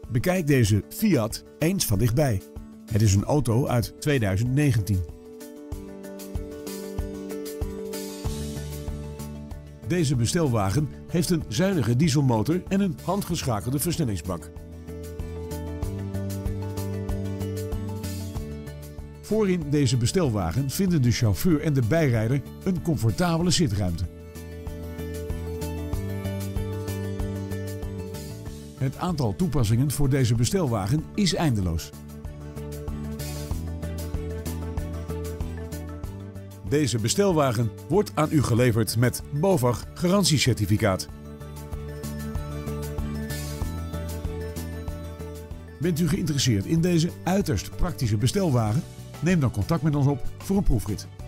Bekijk deze Fiat eens van dichtbij. Het is een auto uit 2019. Deze bestelwagen heeft een zuinige dieselmotor en een handgeschakelde versnellingsbak. Voorin deze bestelwagen vinden de chauffeur en de bijrijder een comfortabele zitruimte. Het aantal toepassingen voor deze bestelwagen is eindeloos. Deze bestelwagen wordt aan u geleverd met BOVAG garantiecertificaat. Bent u geïnteresseerd in deze uiterst praktische bestelwagen? Neem dan contact met ons op voor een proefrit.